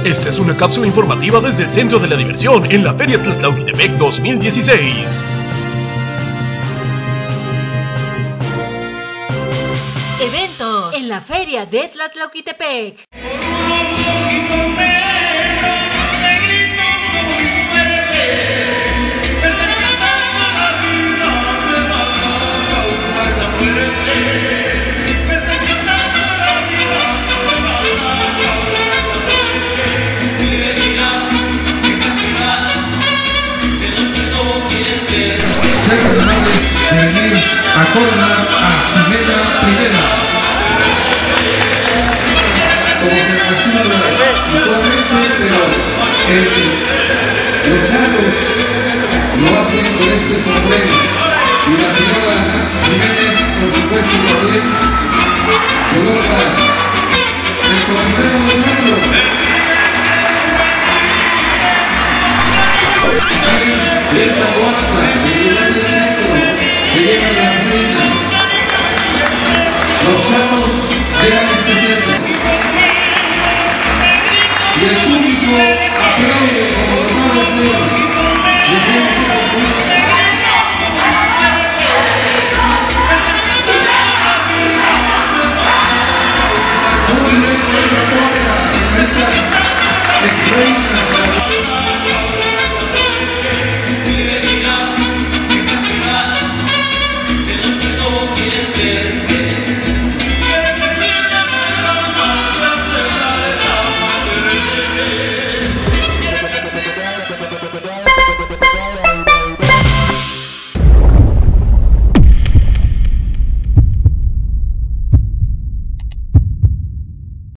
Esta es una cápsula informativa desde el Centro de la Diversión en la Feria Tlatlauquitepec 2016. Evento en la Feria de Tlatlauquitepec. De venir a coronar a Jimena Primera. Como se acostumbra visualmente, pero los charros lo hacen con este sombrero. Y la señora Nancy Jiménez, por supuesto, también coloca el sombrero de charro. Esta